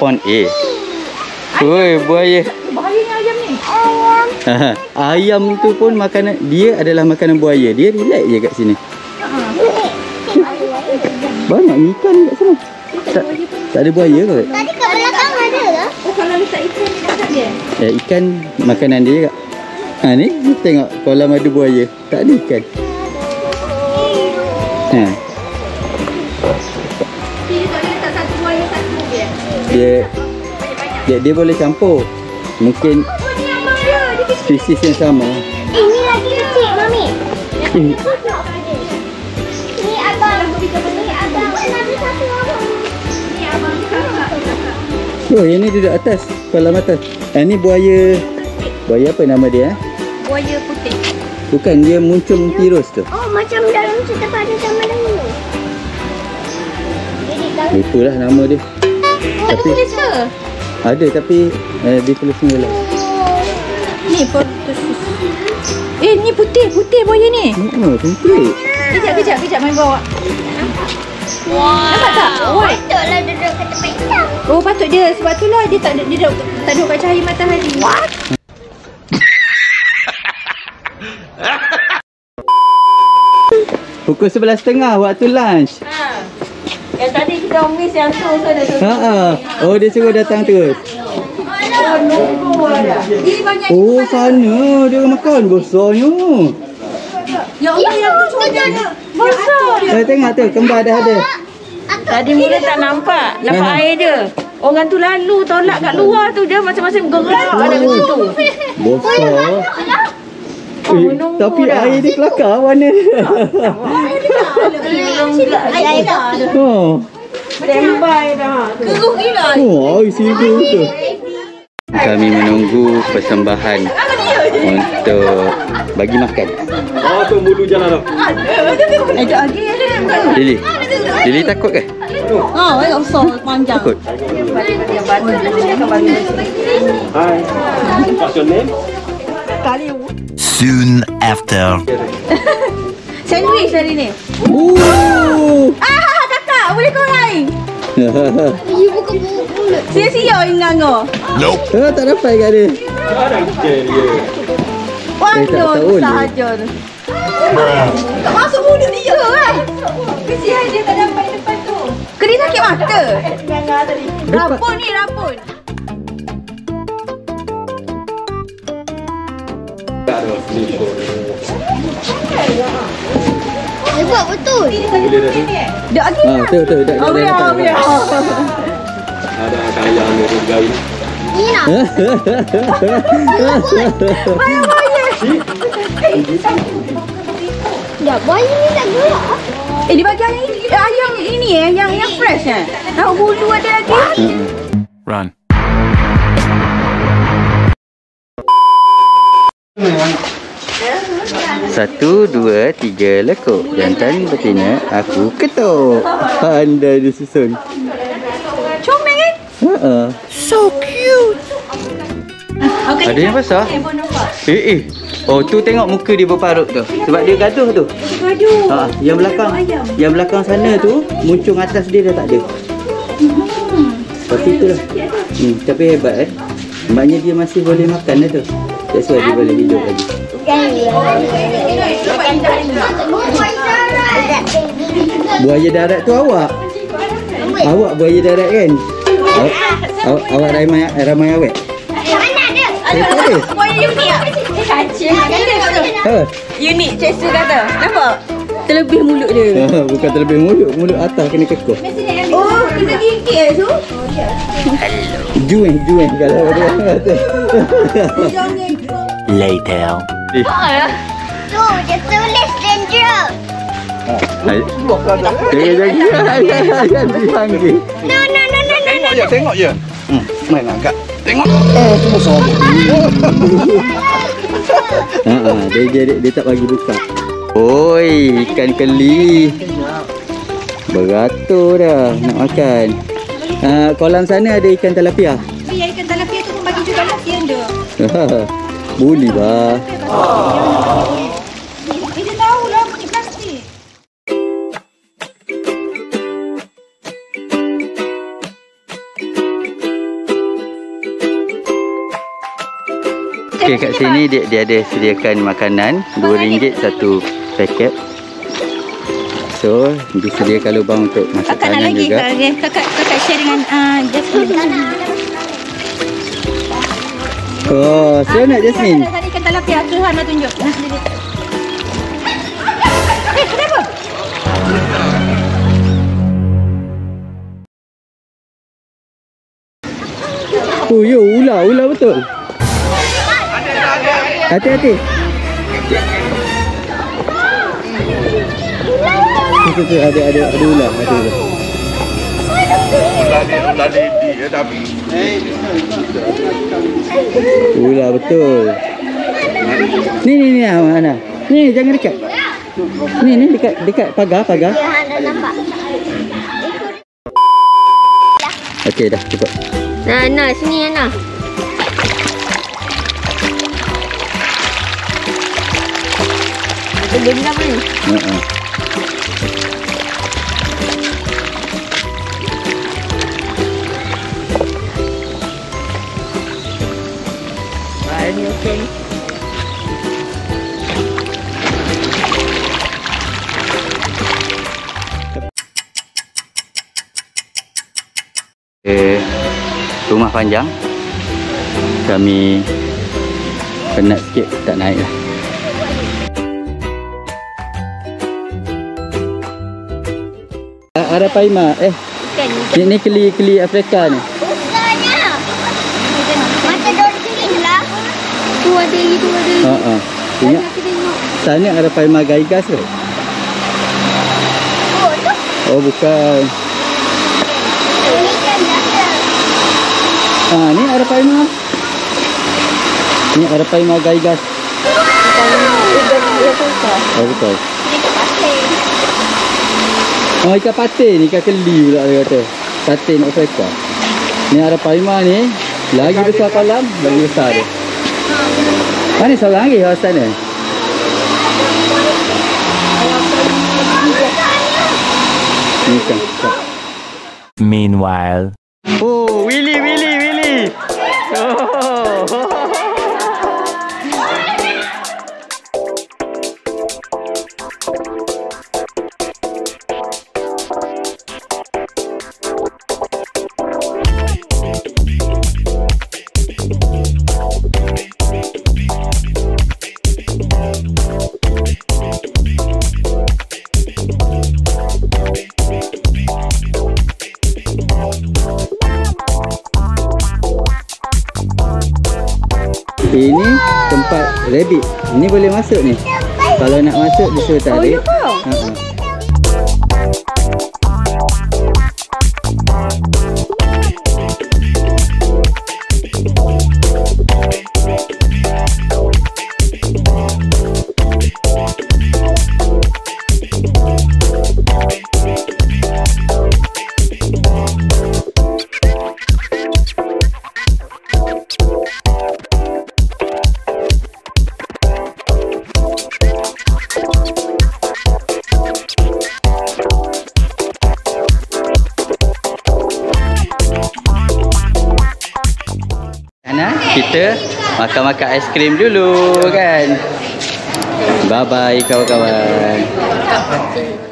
Pond A. Oi, buaya. Bahayanya ayam ni. Ayam tu pun makanan dia adalah makanan buaya. Dia relax je kat sini. Banyak ikan kat sana. Tak ada buaya kot. Tadi kat belakang ada ke? Oh, kalau letak ikan ni dekat dia. Ikan makanan dia kat. Ni tengok kolam ada buaya. Tak ada ikan. Dia tak boleh letak satu buaya satu je. Dia boleh campur. Mungkin Oh, ni abang dia. Dia kecil. spesies yang sama. Ini lagi kecil, Mami. Eh, Ni abang. Ni abang. Ada satu abang. Ni abang kakak. Oh, yang ni duduk atas. Kolam atas. Ni buaya. Buaya apa nama dia? Buaya putih. Bukan, dia muncung tirus tu. Oh, macam dalam cerita pada zaman dahulu. Jadi kalau Lupalah nama dia. Ada tulis ke? Ada tapi dia tulis ni lah. Ni potosis. Ni putih buaya ni. Oh, cantik. Kejap main bawa. Nampak tak? White. patutlah duduk ke tempat hitam. Oh, patut dia. Sebab tu lah dia tak duduk kat cahaya matahari. What? Pukul 11.30 waktu lunch. Yang tadi kita miss yang tu ada tu. Oh, dia suruh datang terus. Oh, nunggu ada. Ini banyak. Oh, sana dia makan besarnya. Ya Allah, yang tu comel. Besar. Tengok tu, kembar dah ada. Tadi mula tak nampak air dia. Orang tu lalu tolak kat luar tu, dia macam-macam gerak ada kat situ. Besar. Tapi air dia kelakar warna dia. Oh. Standby dah. Keruh gila. Oh, air sibuk tu. Kami menunggu persembahan untuk bagi makan. Oh, tu bulu jalan tu. Ada lagi ada. Lily takut ke? Banyak besar panjang. Takut. Hi. What's your name? Soon after. Sandwich hari ni. Kakak, boleh kau lain? You buka mulut. Sia-sia ingat kau. Nope. Tak dapat kat dia. Sekarang dia. tahu Wandon je. sahaja. Tak masuk mulut dia kan? Kesian dia tak dapat depan tu. Kena sakit mata. Rapun ni, rapun. Dia buat betul. Dak lagi lah. Betul. Dah Boleh. Ada kaya ni gain. Ni nak. Dah boy ni tak gerak. Dia bagi ayam ini yang fresh Tahu bulu ada lagi. Run. Satu, dua, tiga lekuk. Jantan betina aku ketuk. Pandai dia susun. Comel kan? So cute. Ada yang besar? Oh, tu tengok muka dia berparut tu. Sebab dia gaduh tu. Gaduh. Yang belakang sana tu muncung atas dia dah tak ada. Seperti itulah. Tapi hebat Maknanya dia masih boleh makan dah tu. That's why dia boleh hidup lagi. Buaya darat tu awak? Awak buaya darat kan? Awak ramai awet? Mana ada? Ada. Buaya unik tak? Kacau. Unik Chester kata. Nampak? Terlebih mulut dia. Bukan terlebih mulut atas kena kekuh. Oh, kena gigit tu. Jueng kalau ada orang kata. Later. Tu, dia tulis danger. Jangan dipanggil. No. Tengok je. Main agak. Tengok. Tu besar. Dia tak bagi buka. Oi, ikan keli. Beratur dah nak makan. Kolam sana ada ikan tilapia. Biar ikan tilapia tu pun bagi juga nasi anda. Boleh bah. Dia tahu lah bunyi plastik. Okey, kat sini dia ada sediakan makanan RM2 satu paket. So, disediakan lubang untuk masuk Kakak nak tangan lagi. juga. Kakak share dengan Jasmine. Oh, seronok Jasmine. Tadi kan tilapia. Tuhan dah tunjuk. Nak sendiri. Kenapa? Oh, yo, ular betul. Hati-hati. Tu ada ular, ular betul. Ni Ana. Ni jangan dekat. Ni dekat pagar. Dia ada nampak. Okey dah cukup. Nah, sini Ana. Dia bilang apa ni? Ini okey ni. Rumah panjang. Kami penat sikit tak naik lah. Arapaima. Ni keli Afrika ni. Bukannya. Macam dolphin lah. Tu ada. Ingat sana Arapaima gaigas ke? Oh, tu. Oh bukan. Ini kan biasa. Ni Arapaima. Ni Arapaima gaigas. Oh betul. Oh ikan patin, ikan keli pula dia kata. Patin Afrika. Ni Arapaima ni lagi besar kolam, lagi besar dia. Mana seorang lagi kawasan ni? Ni kan. Meanwhile. Oh, Willy. Oh. Ini tempat rabbit. Ini boleh masuk ni. Kalau nak masuk disuruh tarik. Kita makan aiskrim dulu kan. Bye bye kawan-kawan.